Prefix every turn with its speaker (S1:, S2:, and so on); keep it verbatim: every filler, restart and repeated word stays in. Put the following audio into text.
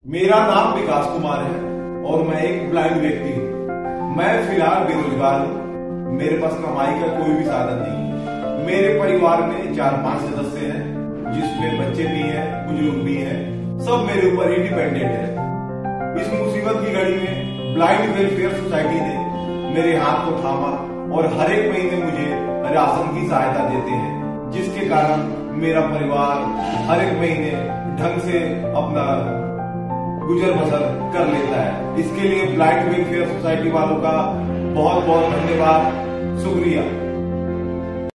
S1: मेरा नाम विकास कुमार है और मैं एक ब्लाइंड व्यक्ति हूँ। मैं फिलहाल बेरोजगार हूँ। मेरे पास कमाई का कोई भी साधन नहीं। मेरे परिवार में चार पांच सदस्य हैं, जिसमें बच्चे भी हैं, बुजुर्ग भी हैं। सब मेरे ऊपर ही डिपेंडेंट है। इस मुसीबत की घड़ी में ब्लाइंड वेलफेयर सोसाइटी ने मेरे हाथ को थामा और हर एक महीने मुझे राशन की सहायता देते हैं, जिसके कारण मेरा परिवार हर एक महीने ढंग से अपना गुजर बसर कर लेता है। इसके लिए ब्लाइंड वेलफेयर सोसाइटी वालों का बहुत बहुत धन्यवाद, शुक्रिया।